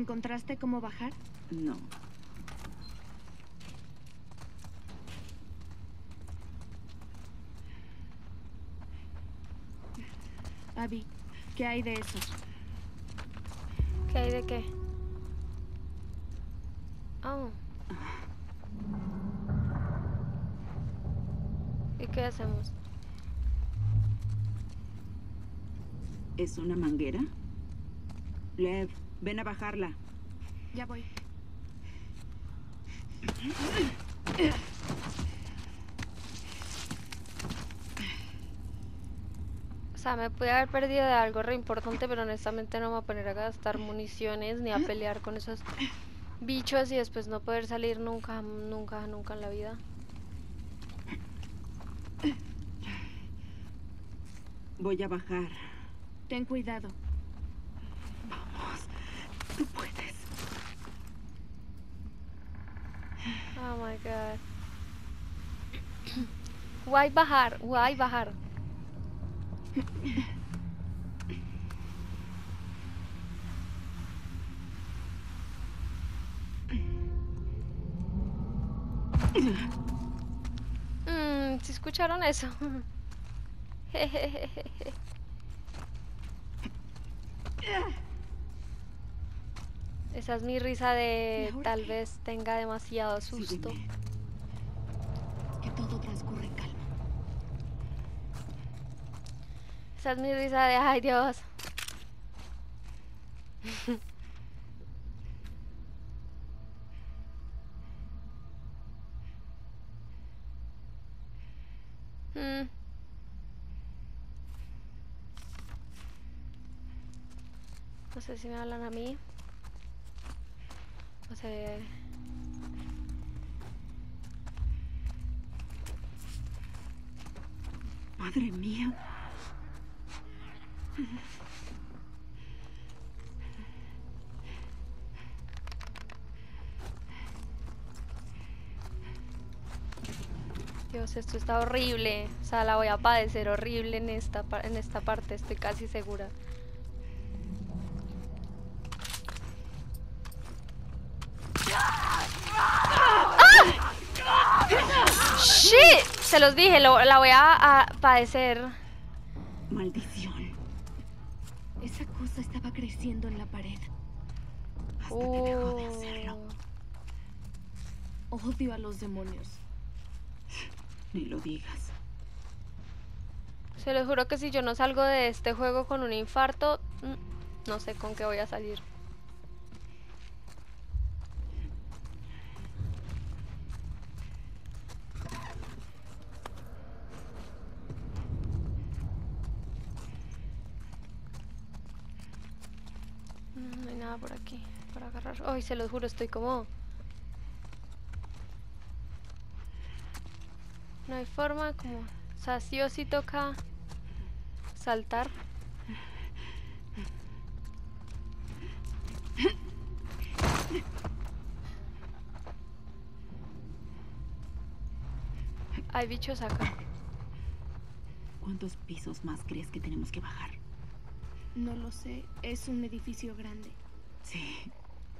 ¿Encontraste cómo bajar? No. Abby, ¿qué hay de eso? ¿Qué hay de qué? Oh. ¿Y qué hacemos? ¿Es una manguera? Lev, ven a bajarla. Ya voy. O sea, me pude haber perdido de algo re importante, pero honestamente no me voy a poner a gastar municiones ni a pelear con esos bichos y después no poder salir nunca, nunca, nunca en la vida. Voy a bajar. Ten cuidado. Vamos. Tú puedes. Oh my god. Guay bajar, guay bajar. ¿Sí escucharon eso? Esa es mi risa de tal vez tenga demasiado susto. Sígueme. Que todo transcurre en calma. Esa es mi risa de ay Dios. No sé si me hablan a mí. O sea, Madre mía. Dios, esto está horrible. O sea, la voy a padecer horrible en esta parte, estoy casi segura. ¡Ah! ¡Shit! Se los dije, la voy a padecer. Maldición. Esa cosa estaba creciendo en la pared. Hasta que dejó de hacerlo. Odio a los demonios. Ni lo digas. Se los juro que si yo no salgo de este juego con un infarto, no sé con qué voy a salir. No hay nada por aquí para agarrar. Ay, se los juro, estoy como... No hay forma, como... O sea, sí o sí toca saltar. Hay bichos acá. ¿Cuántos pisos más crees que tenemos que bajar? No lo sé. Es un edificio grande. Sí.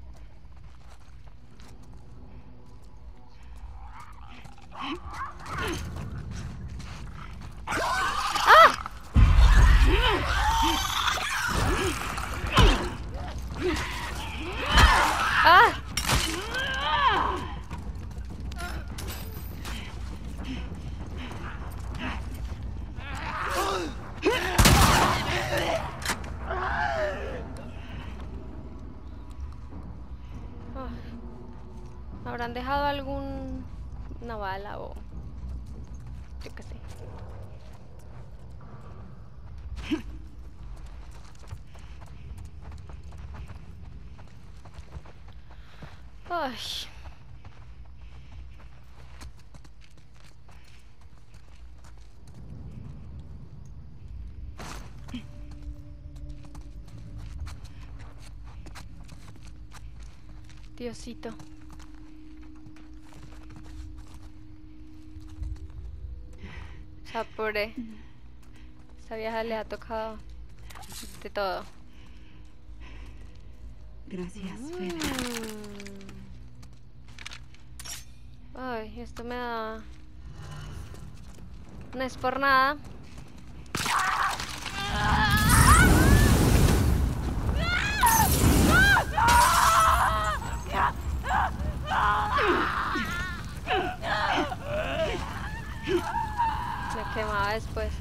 ¡Ah! ¿Habrán dejado una bala o yo qué sé? Ay. Diosito. O sea, pobre. Esa vieja le ha tocado de todo. Gracias, Fede. Ay, esto me da... No es por nada. Me quemaba después.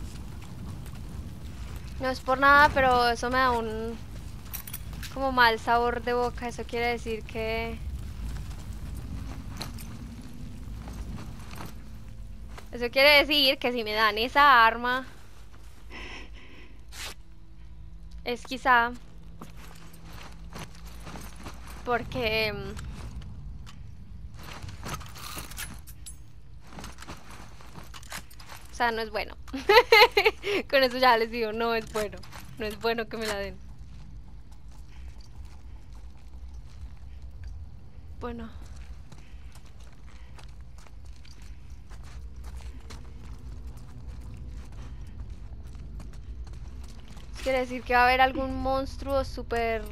No es por nada, pero eso me da un... como mal sabor de boca. Eso quiere decir que... Eso quiere decir que si me dan esa arma... es quizá... porque... o sea, no es bueno. Con eso ya les digo, no es bueno. No es bueno que me la den. Bueno. Quiere decir que va a haber algún monstruo súper...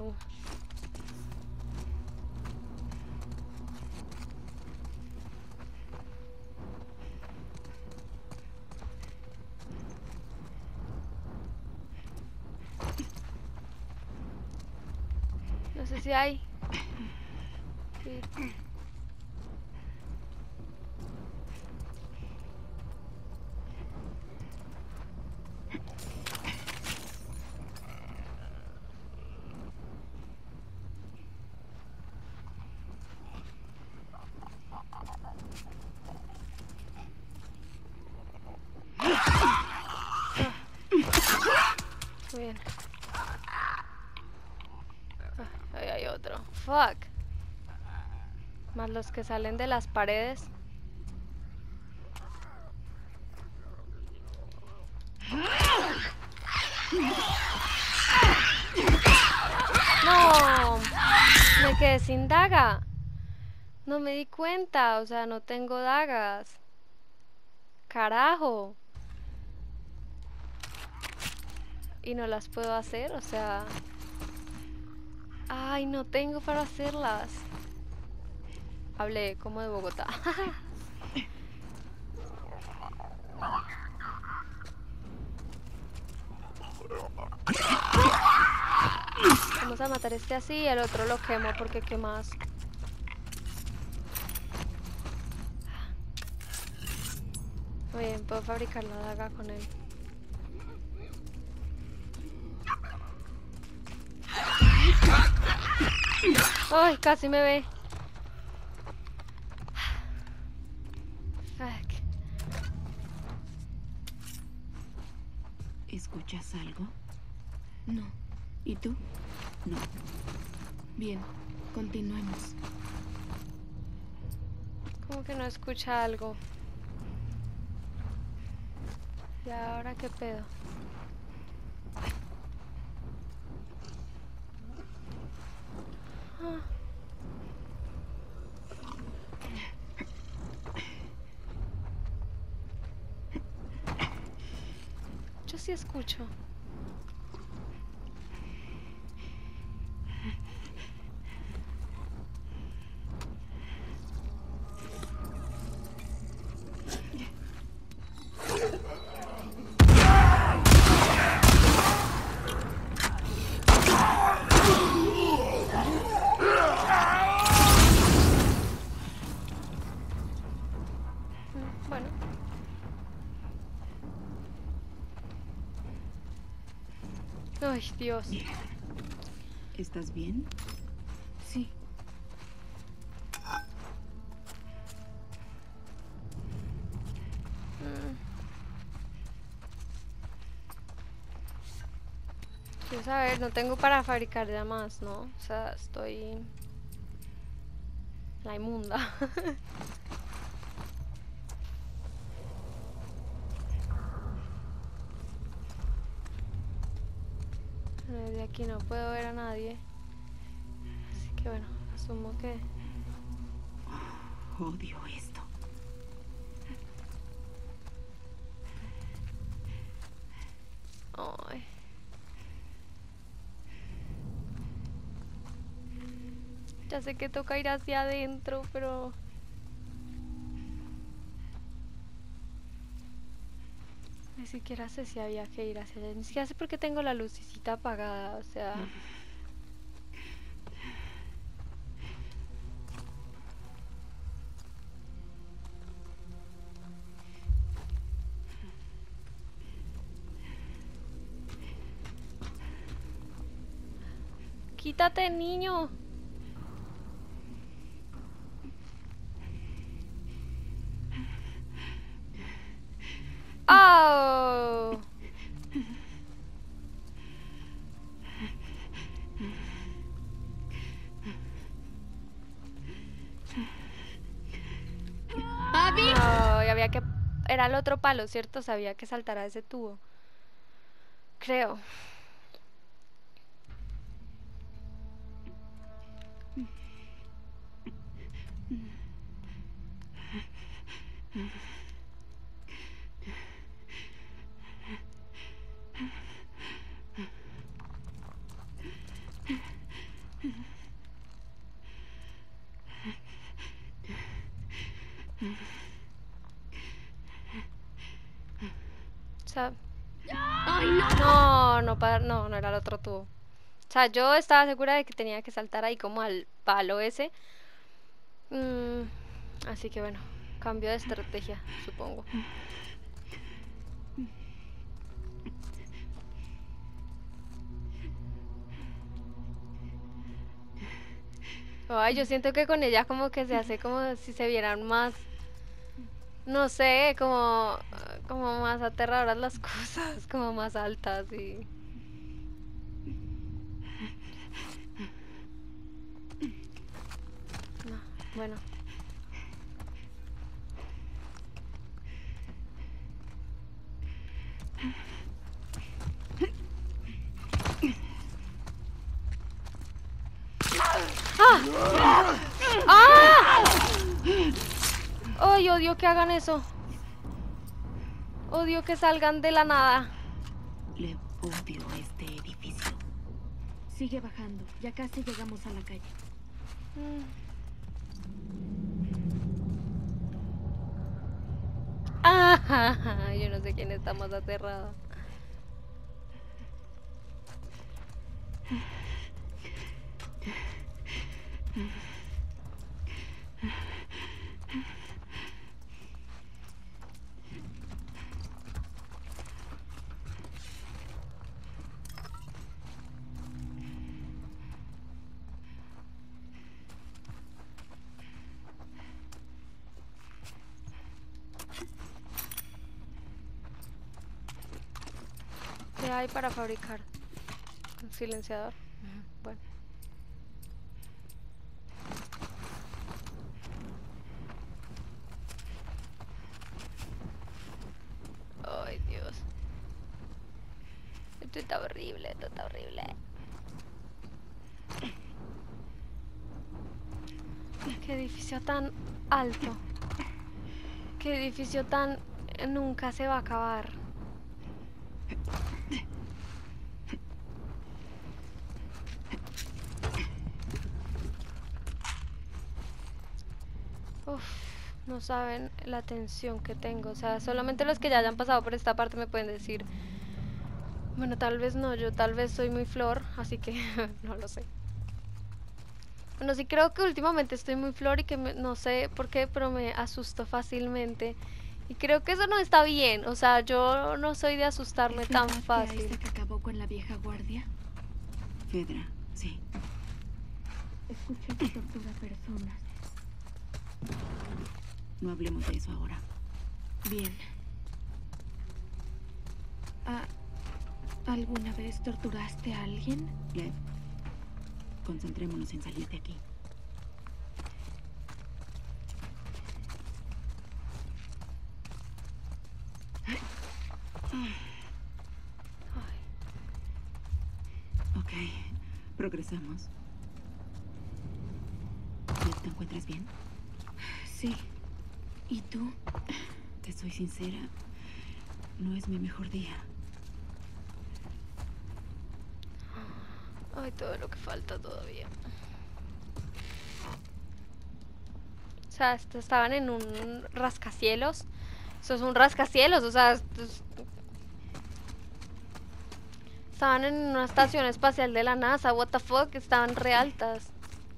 No sé si hay. Sí. Muy bien. Ahí hay otro. Fuck. Más los que salen de las paredes. No, me quedé sin daga. No me di cuenta, o sea, no tengo dagas. Carajo. Y no las puedo hacer, o sea... Ay, no tengo para hacerlas. Hablé como de Bogotá. Vamos a matar este así y el otro lo quemo porque qué más. Muy bien, puedo fabricar la daga con él. Ay, casi me ve. Fuck. ¿Escuchas algo? No. ¿Y tú? No. Bien, continuemos. Como que no escucha algo. ¿Y ahora qué pedo? Ah. Yo sí escucho. Bueno. Ay, Dios. ¿Estás bien? Sí. Quiero saber, no tengo para fabricar ya más, ¿no? O sea, estoy... la inmunda. Desde aquí no puedo ver a nadie. Así que bueno, asumo que... Odio esto. Ay. Ya sé que toca ir hacia adentro, pero... Ni siquiera sé si había que ir hacia allá. Ni siquiera sé por qué tengo la lucecita apagada, o sea... ¡Quítate, niño! ¡Oh! ¡Abby! No, y había que... Era el otro palo, ¿cierto? Sabía que saltara ese tubo. Creo. O sea... ¡Ay, no! No, no era el otro tubo. O sea, yo estaba segura de que tenía que saltar ahí como al palo ese. Así que bueno, cambio de estrategia, supongo. Ay, yo siento que con ella como que se hace como si se vieran más, no sé, como más aterradoras las cosas, como más altas y... No, bueno. ¡Ah! ¡Ah! ¡Ay, odio que hagan eso! Odio que salgan de la nada. Le odio este edificio. Sigue bajando. Ya casi llegamos a la calle. Ah, yo no sé quién está más aterrada. ¿Qué hay para fabricar? Un silenciador. Bueno. Ay, Dios. Esto está horrible, esto está horrible. Qué edificio tan alto. Qué edificio tan... Nunca se va a acabar. Uf, no saben la tensión que tengo. O sea, solamente los que ya hayan pasado por esta parte me pueden decir. Bueno, tal vez no, yo tal vez soy muy flor, así que no lo sé. Bueno, sí creo que últimamente estoy muy flor y que no sé por qué, pero me asusto fácilmente. Y creo que eso no está bien. O sea, yo no soy de asustarme ¿Es tan verdad que fácil. Isaac acabó con la vieja guardia? Fedra, sí. Escuché que tortura personas. No hablemos de eso ahora. Bien. ¿Alguna vez torturaste a alguien? Lev, concentrémonos en salir de aquí. Ay, Ok, progresamos. Lev, ¿te encuentras bien? Sí. ¿Y tú? Te soy sincera, no es mi mejor día. ay, todo lo que falta todavía. sea, estaban en un rascacielos. Eso es un rascacielos, o sea, estaban en una estación espacial de la NASA, what the fuck, estaban re altas.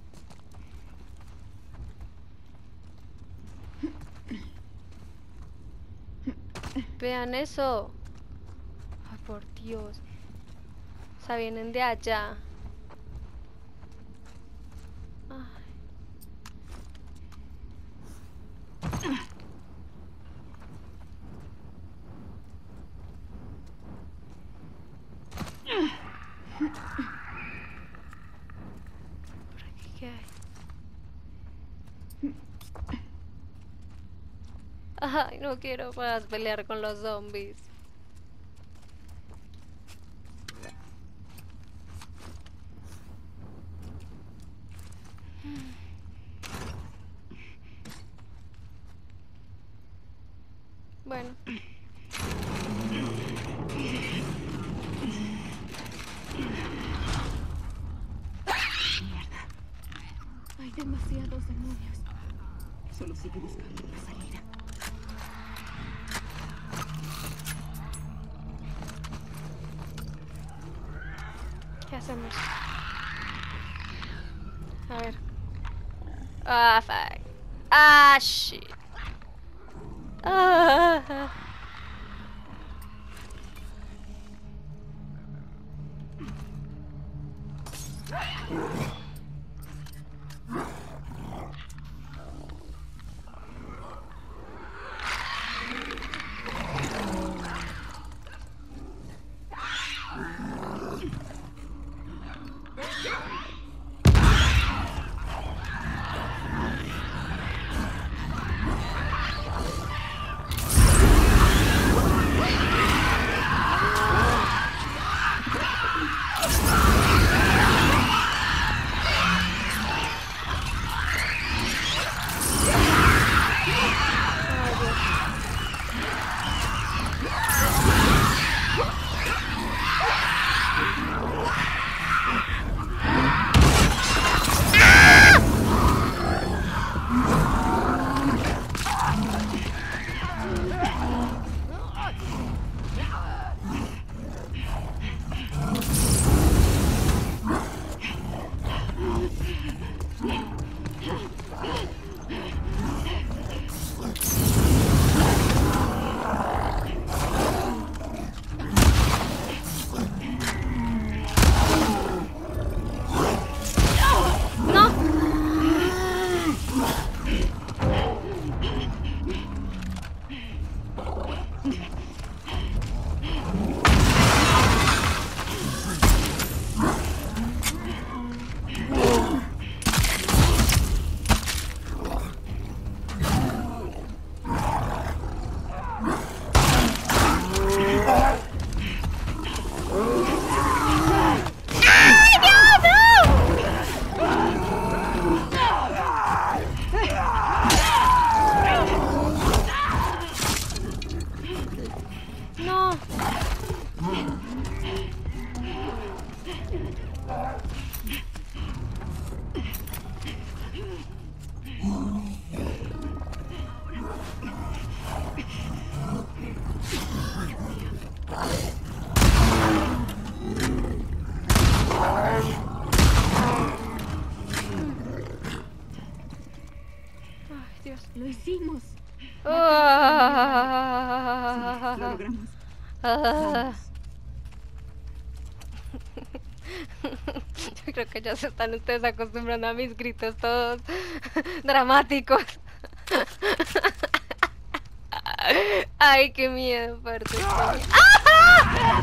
Vean eso. Ay, por Dios. O sea, vienen de allá. Ay. ¿Por aquí qué hay? Ay, no quiero más pelear con los zombies. Bueno. Hay demasiados demonios. Solo sigue buscando la salida. ¿Qué hacemos? A ver. Ah, fuck. Ah, shit. Ah. Dios. Lo hicimos. Lo logramos. Ah. Yo creo que ya se están ustedes acostumbrando a mis gritos todos dramáticos. Ay, qué miedo, aparte. ¡Ah!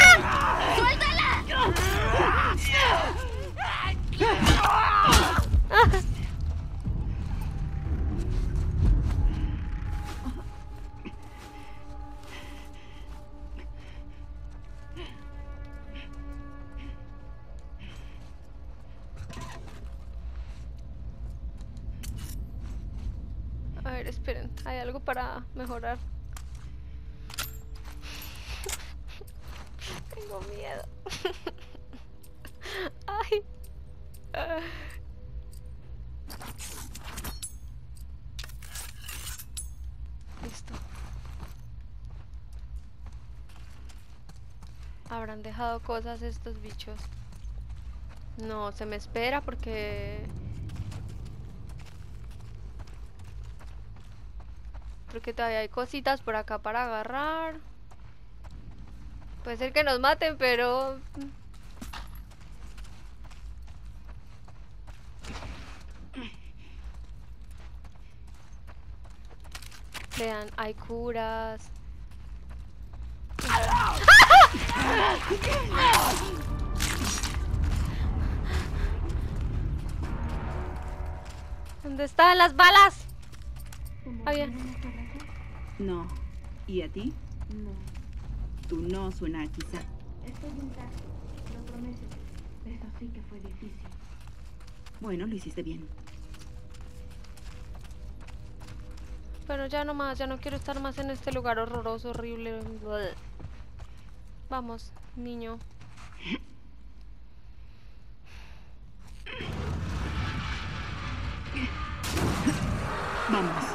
A ver, esperen, hay algo para mejorar. Tengo miedo. Ay. Habrán dejado cosas estos bichos. No, se me espera porque... Porque todavía hay cositas por acá para agarrar. Puede ser que nos maten, pero... Vean, hay curas. ¿Dónde están las balas? Había... No. ¿Y a ti? No. Tu no suena a quizá. Estoy en casa, lo prometo. Eso sí que fue difícil. Bueno, lo hiciste bien. Pero ya no más, ya no quiero estar más en este lugar horroroso, horrible. Bleh. Vamos, niño. Vamos.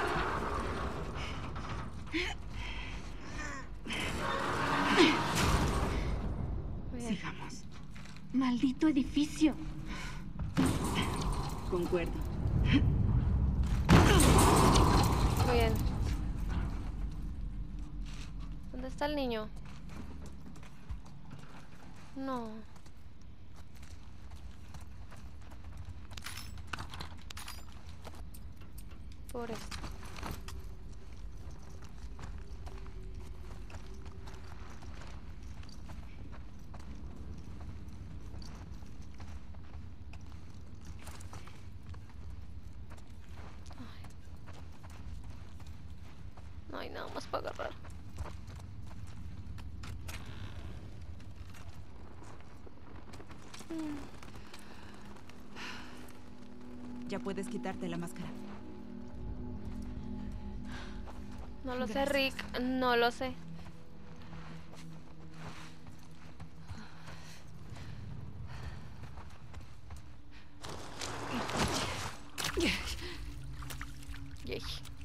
Bien. Sigamos. ¡Maldito edificio! Concuerdo. Muy bien. ¿Dónde está el niño? No. Por esto. No hay nada más para agarrar. Ya puedes quitarte la máscara. No lo sé, Gracias. Rick. No lo sé. Yay.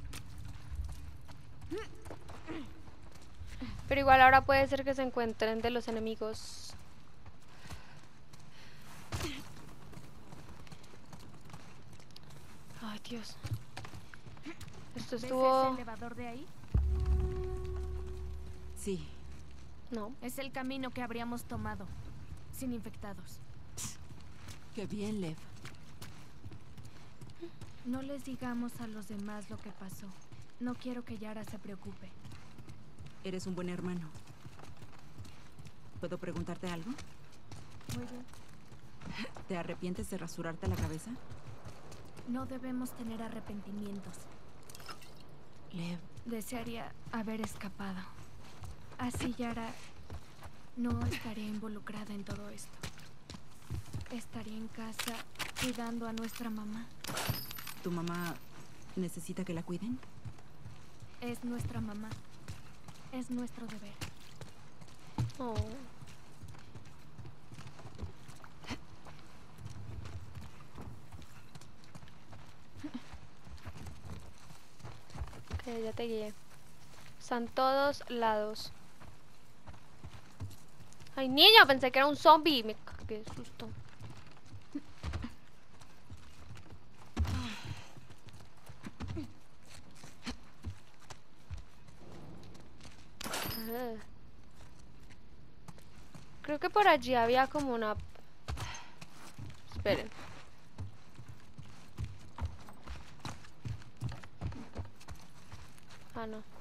Pero igual ahora puede ser que se encuentren de los enemigos. Ay, Dios. Esto ¿Ves estuvo... ese elevador de ahí? Sí. No. Es el camino que habríamos tomado, sin infectados. Qué bien, Lev. No les digamos a los demás lo que pasó. No quiero que Yara se preocupe. Eres un buen hermano. ¿Puedo preguntarte algo? Muy bien. ¿Te arrepientes de rasurarte la cabeza? No debemos tener arrepentimientos. Lev, Desearía haber escapado. Así Yara no estaría involucrada en todo esto. Estaría en casa cuidando a nuestra mamá. ¿tu mamá necesita que la cuiden? Es nuestra mamá. Es nuestro deber. Oh. Ok, ya te guié. Están todos lados. Ay, niño, pensé que era un zombie. Me cagué de susto. Ah. Creo que por allí había como una... Esperen. Ah, no.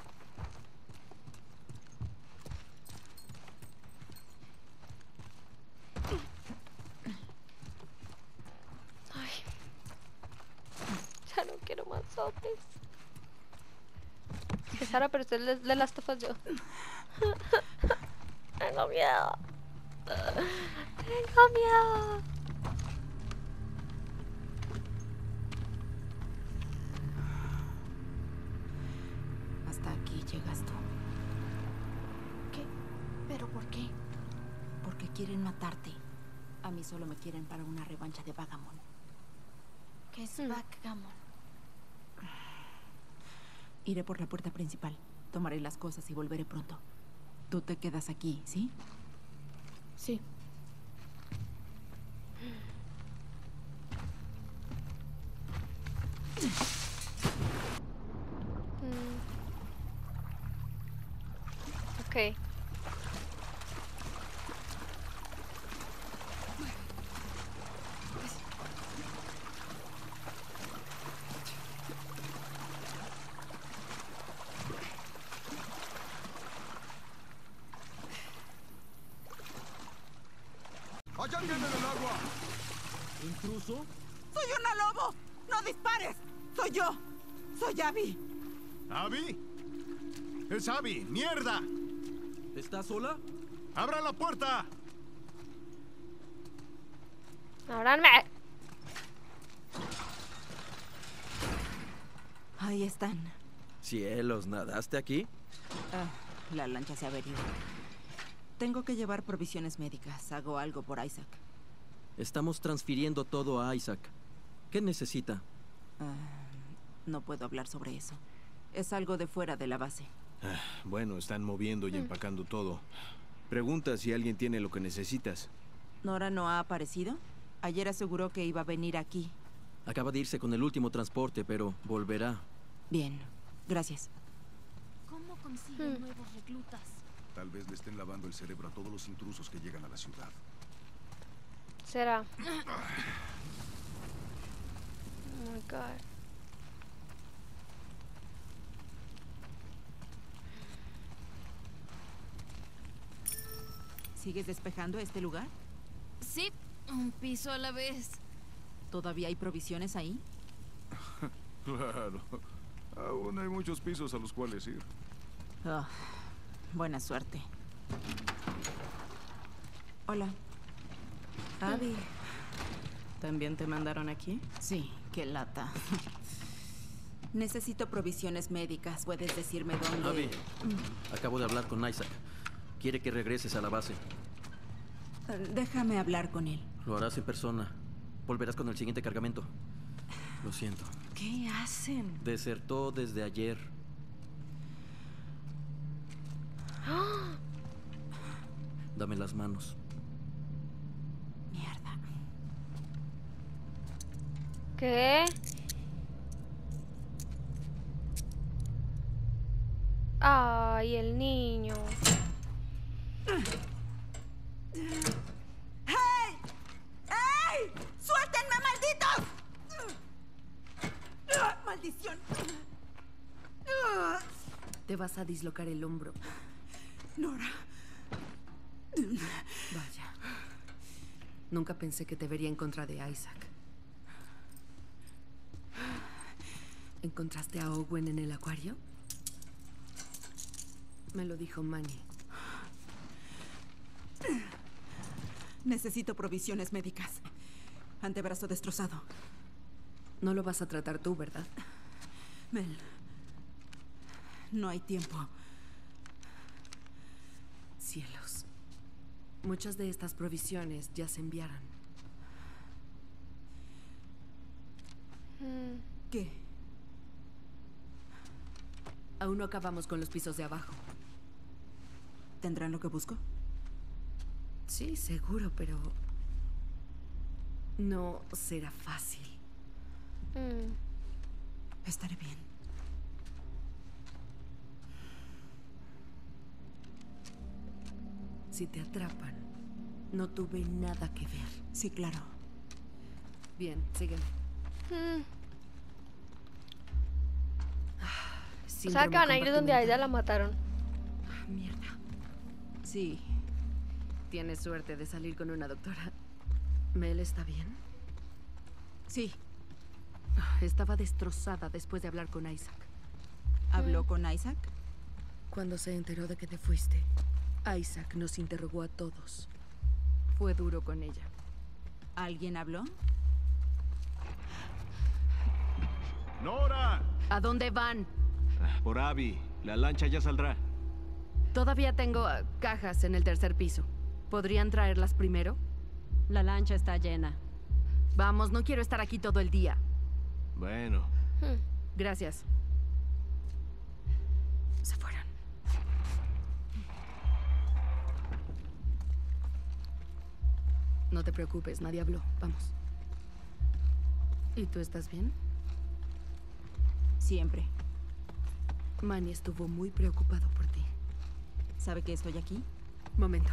Ay. Ya no quiero más zombies. Es que Sara, pero usted le las tofas yo. Tengo miedo. Tengo miedo. Hasta aquí llegas tú. ¿Qué? ¿Pero por qué? Porque quieren matarte. A mí solo me quieren para una revancha de Vagamon. ¿Qué es Hmm. backgammon? Iré por la puerta principal. Tomaré las cosas y volveré pronto. Tú te quedas aquí, ¿sí? Sí. Ok. ¡Allá viene el agua! ¿Intruso? ¡Soy una lobo! ¡No dispares! ¡Soy yo! ¡Soy Abby! ¿Abby? ¡Es Abby! ¡Mierda! ¿Estás sola? ¡Abran la puerta! ¡Ábranme! Ahí están. Cielos, ¿nadaste aquí? La lancha se ha averiado. Tengo que llevar provisiones médicas. Hago algo por Isaac. Estamos transfiriendo todo a Isaac. ¿Qué necesita? No puedo hablar sobre eso. Es algo de fuera de la base. Bueno, están moviendo y empacando todo. Pregunta si alguien tiene lo que necesitas. ¿Nora no ha aparecido? Ayer aseguró que iba a venir aquí. Acaba de irse con el último transporte, pero volverá. Bien, gracias. ¿Cómo consiguen nuevos reclutas? Tal vez le estén lavando el cerebro a todos los intrusos que llegan a la ciudad. ¿Será? Oh my God. ¿Sigues despejando este lugar? Sí, un piso a la vez. ¿Todavía hay provisiones ahí? Claro. Aún hay muchos pisos a los cuales ir. Oh, buena suerte. Hola. Abby, ¿también te mandaron aquí? Sí, qué lata. Necesito provisiones médicas. ¿Puedes decirme dónde? Abby, acabo de hablar con Isaac. Quiere que regreses a la base. Déjame hablar con él. Lo harás en persona. Volverás con el siguiente cargamento. Lo siento. ¿Qué hacen? Desertó desde ayer. Dame las manos. Mierda. ¿Qué? Ay, el niño. ¡Hey! ¡Hey! ¡Suéltenme, malditos! ¡Maldición! Te vas a dislocar el hombro. Nora. Vaya. Nunca pensé que te vería en contra de Isaac. ¿Encontraste a Owen en el acuario? Me lo dijo Manny. Necesito provisiones médicas. Antebrazo destrozado. No lo vas a tratar tú, ¿verdad? Mel. No hay tiempo. Cielos. Muchas de estas provisiones ya se enviaron. ¿Qué? Aún no acabamos con los pisos de abajo. ¿Tendrán lo que busco? Sí, seguro, pero no será fácil. Estaré bien. Si te atrapan, no tuve nada que ver. Sí, claro. Bien, sígueme. O sea, que van a ir donde a ella la mataron. Mierda. Sí. Tienes suerte de salir con una doctora. ¿Mel está bien? Sí. Estaba destrozada después de hablar con Isaac. ¿Habló con Isaac? Cuando se enteró de que te fuiste, Isaac nos interrogó a todos. Fue duro con ella. ¿Alguien habló? ¡Nora! ¿A dónde van? Por Abby. La lancha ya saldrá. Todavía tengo cajas en el tercer piso. ¿Podrían traerlas primero? La lancha está llena. Vamos, no quiero estar aquí todo el día. Bueno. Gracias. Se fueron. no te preocupes, nadie habló. Vamos. ¿Y tú estás bien? Siempre. Manny estuvo muy preocupado por ti. ¿Sabe que estoy aquí? Momento.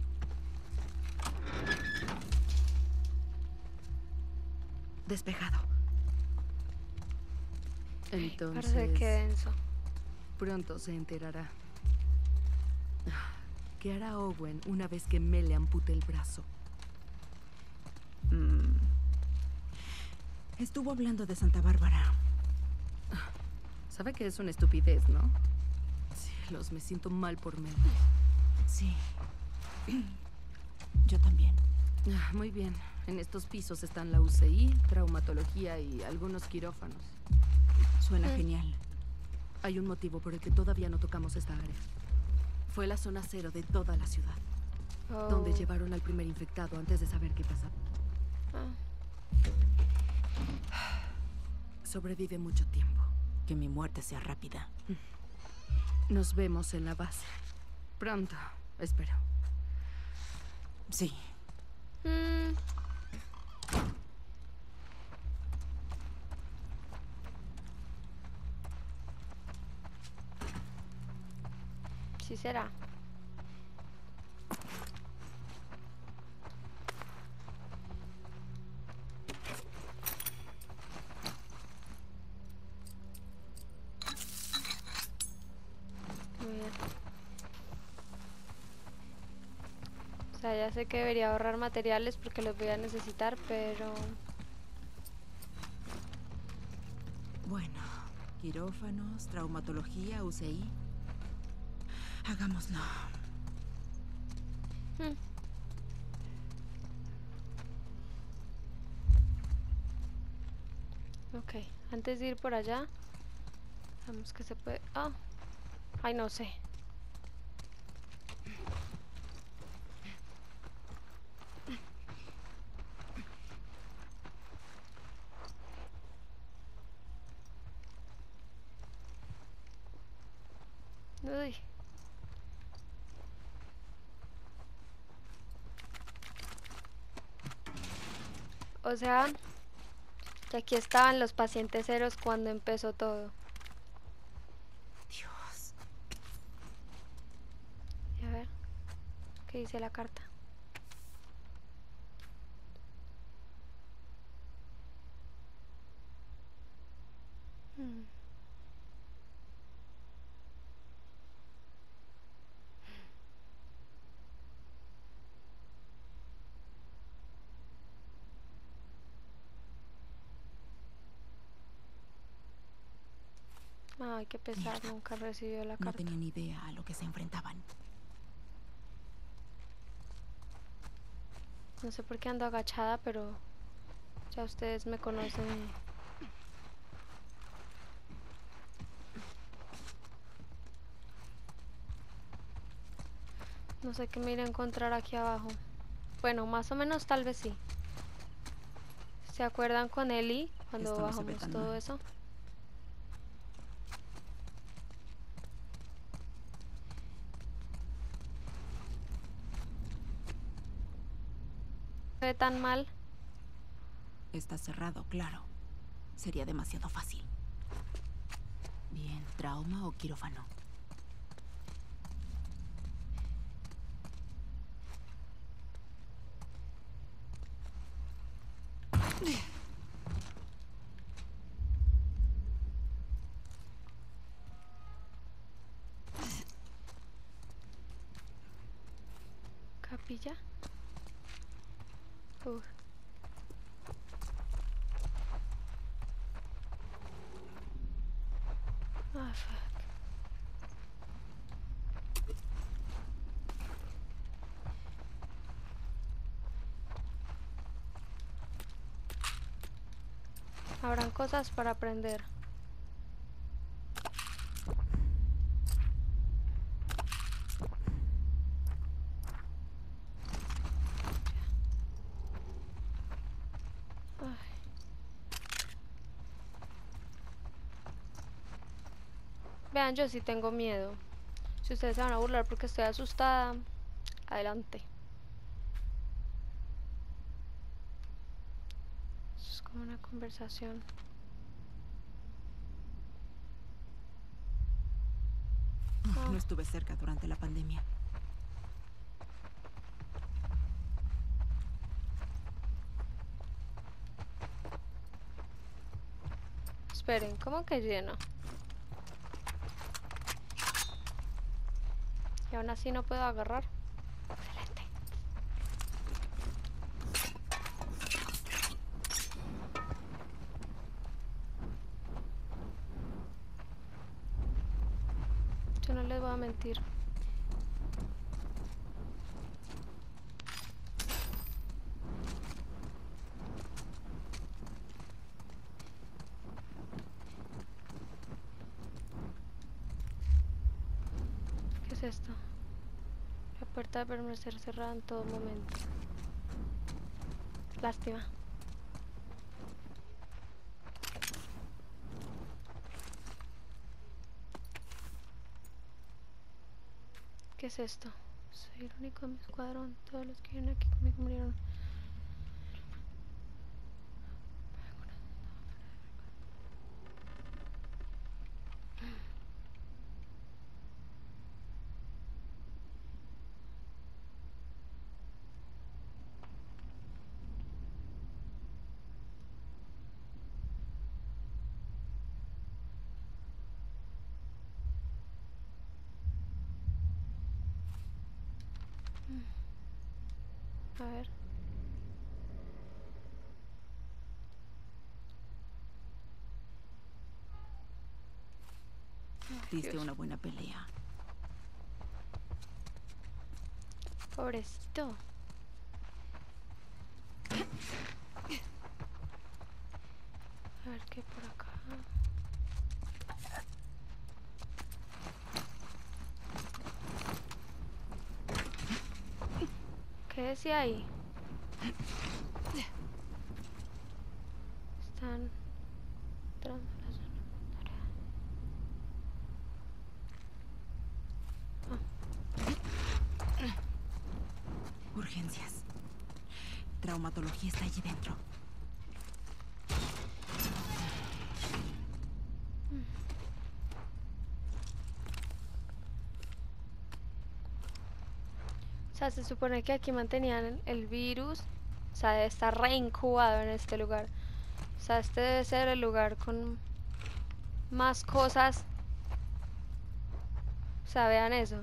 Despejado. Entonces... Parece que denso. Pronto se enterará. ¿Qué hará Owen una vez que Mel le ampute el brazo? Estuvo hablando de Santa Bárbara. Sabe que es una estupidez, ¿no? Cielos, me siento mal por Mel. Sí. Yo también. Muy bien. En estos pisos están la UCI, traumatología y algunos quirófanos. Suena genial. Hay un motivo por el que todavía no tocamos esta área. Fue la zona cero de toda la ciudad. Donde llevaron al primer infectado antes de saber qué pasaba. Sobrevive mucho tiempo. Que mi muerte sea rápida. Nos vemos en la base. Pronto, espero. Sí. Sí será. Muy bien. O sea, ya sé que debería ahorrar materiales porque los voy a necesitar, pero... Bueno, quirófanos, traumatología, UCI. Hagámoslo. Ok, antes de ir por allá, vamos que se puede... Ay, no sé. Uy. O sea, que aquí estaban los pacientes ceros cuando empezó todo. Dios. Y a ver, ¿qué dice la carta? Ay, qué pesar, Mierda. nunca recibió la No carta. tenía ni idea a lo que se enfrentaban. No sé por qué ando agachada, pero ya ustedes me conocen. No sé qué me iré a encontrar aquí abajo. Bueno, más o menos tal vez sí. ¿Se acuerdan con Ellie cuando Esto no se ve bajamos tan todo mal. eso? ¿Se ve tan mal? Está cerrado, claro. Sería demasiado fácil. Bien, ¿trauma o quirófano? ¿Capilla? Uf. Ah, fuck. Habrán cosas para aprender. Ay. Vean, yo sí tengo miedo. Si ustedes se van a burlar porque estoy asustada, adelante. como una conversación. No estuve cerca durante la pandemia. Esperen, ¿cómo que lleno? Y aún así no puedo agarrar. Excelente. Yo no les voy a mentir. ¿Qué es esto? La puerta debe permanecer cerrada en todo momento. Lástima. ¿Qué es esto? Soy el único de mi escuadrón. Todos los que vienen aquí conmigo murieron. A ver. Diste Dios. una buena pelea. Pobrecito. A ver qué hay por acá. ¿Qué decía ahí? Están entrando a la zona. Urgencias. Traumatología está allí dentro. O sea, se supone que aquí mantenían el virus. O sea, debe estar reincubado en este lugar. O sea, este debe ser el lugar con más cosas. O sea, vean eso.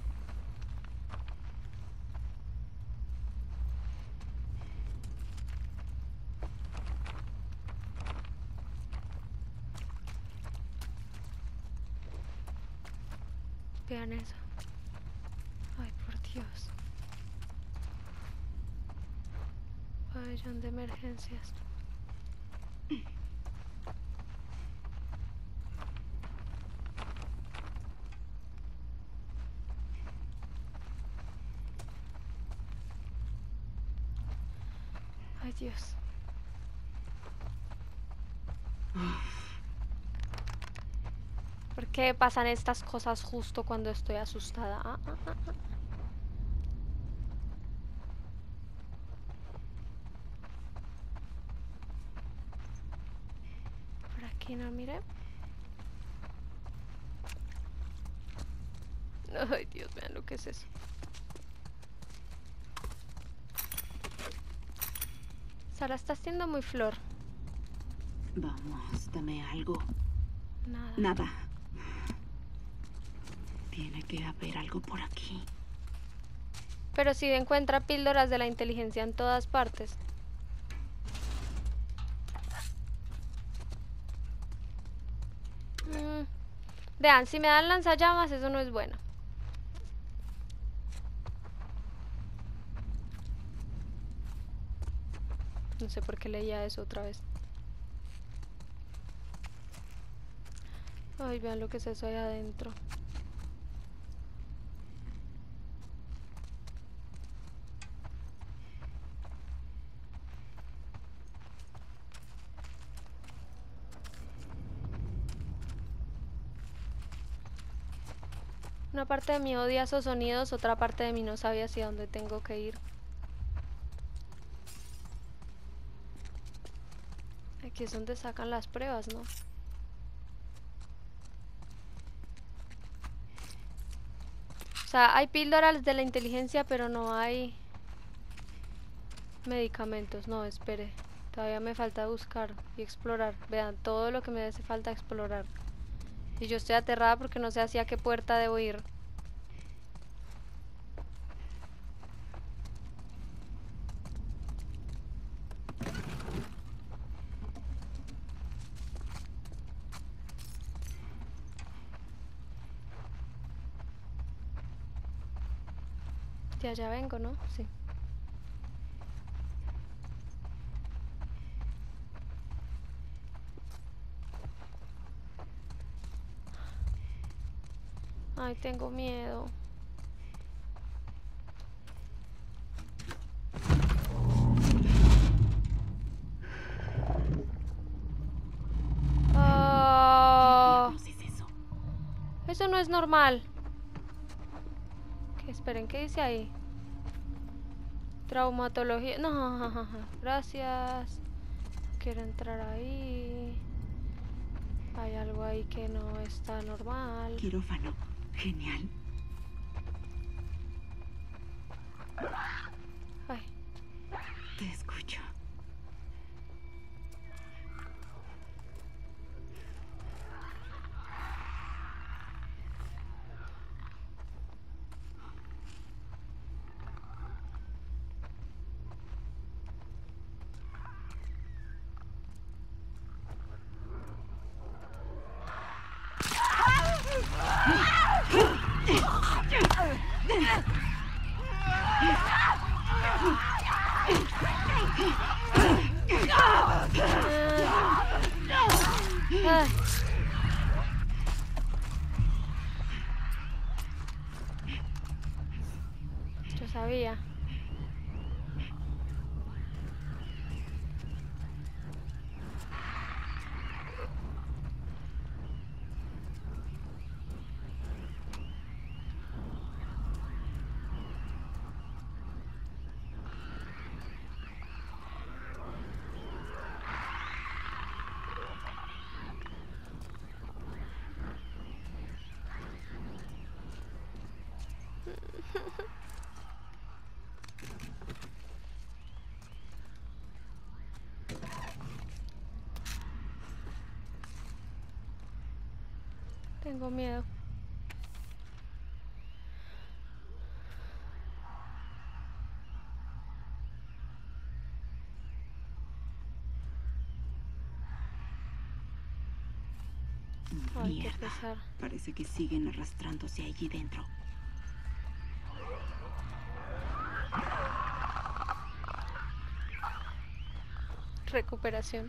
Vean eso. Ay, por Dios. Pabellón de emergencias. Ay, Dios. ¿Por qué pasan estas cosas justo cuando estoy asustada? Por aquí no miré. Ay, Dios, vean lo que es eso. Sara, estás siendo muy flor. Vamos, dame algo. Nada. Nada. Tiene que haber algo por aquí. Pero si encuentra píldoras de la inteligencia en todas partes. Vean, si me dan lanzallamas, eso no es bueno. No sé por qué leía eso otra vez. Ay, vean lo que es eso ahí adentro. Una parte de mí odia esos sonidos, otra parte de mí no sabe hacia dónde tengo que ir. Aquí es donde sacan las pruebas, ¿no? O sea, hay píldoras de la inteligencia, pero no hay medicamentos. No, espere. Todavía me falta buscar y explorar. Vean, todo lo que me hace falta explorar. Y yo estoy aterrada porque no sé hacia qué puerta debo ir. De allá vengo, ¿no? Sí. Ay, tengo miedo. Oh, eso no es normal. ¿Qué? Esperen, ¿qué dice ahí? Traumatología. No, gracias. Quiero entrar ahí. Hay algo ahí que no está normal. Quirófano. Genial. Ay. Te escucho. Yo sabía. Tengo miedo. Ay, qué pesar. Parece que siguen arrastrándose allí dentro. Recuperación.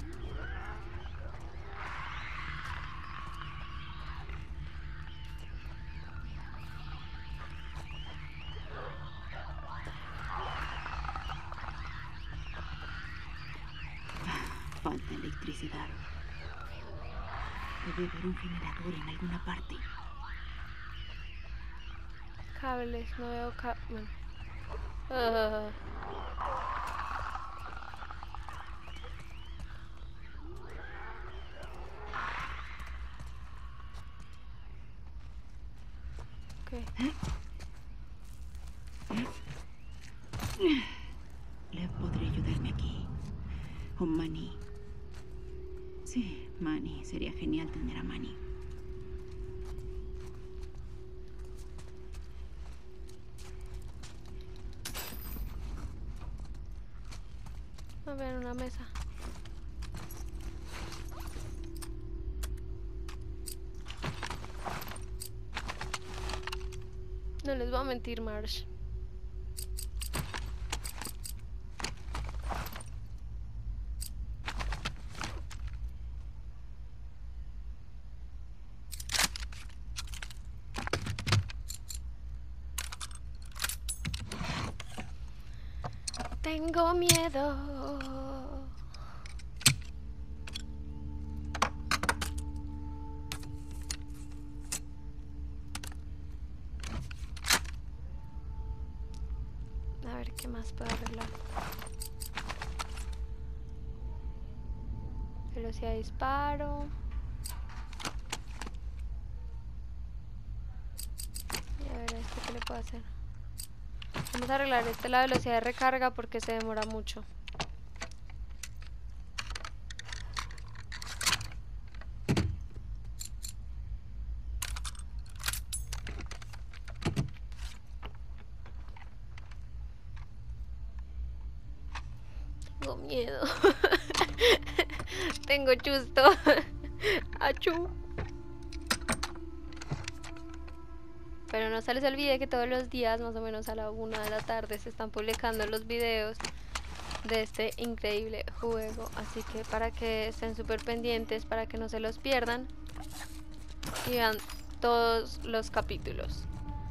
Falta electricidad. Debe haber un generador en alguna parte. Cables, no veo bueno. Okay. Le podría ayudarme aquí. O Manny. Sí, Manny. Sería genial tener a Manny. A ver, una mesa. No les voy a mentir, Marsh. Tengo miedo. A ver qué más puedo arreglar. Pero velocidad de disparo. Y a ver, ¿a este qué le puedo hacer? Vamos a arreglar la velocidad de recarga porque se demora mucho. Tengo miedo. Tengo chusto. Achú. Pero no se les olvide que todos los días, más o menos a la 1 de la tarde, se están publicando los videos de este increíble juego. Así que para que estén súper pendientes, para que no se los pierdan y vean todos los capítulos.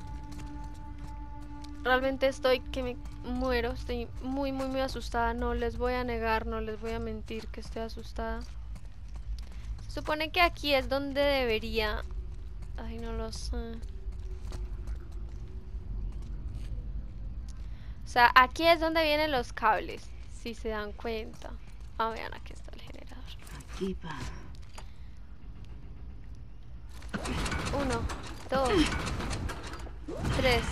Realmente estoy que me muero, estoy muy asustada. No les voy a negar, no les voy a mentir que estoy asustada. Se supone que aquí es donde debería... Ay, no lo sé. O sea, aquí es donde vienen los cables, si se dan cuenta. Ah, vean, aquí está el generador. Aquí va. 1, 2, 3.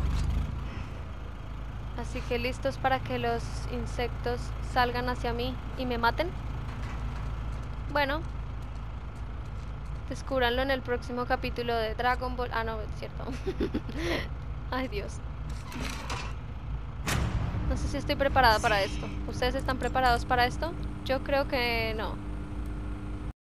Así que listos para que los insectos salgan hacia mí y me maten. Bueno, descúbranlo en el próximo capítulo de Dragon Ball. Ah, no, es cierto. Ay, Dios. No sé si estoy preparada para esto. ¿Ustedes están preparados para esto? Yo creo que no.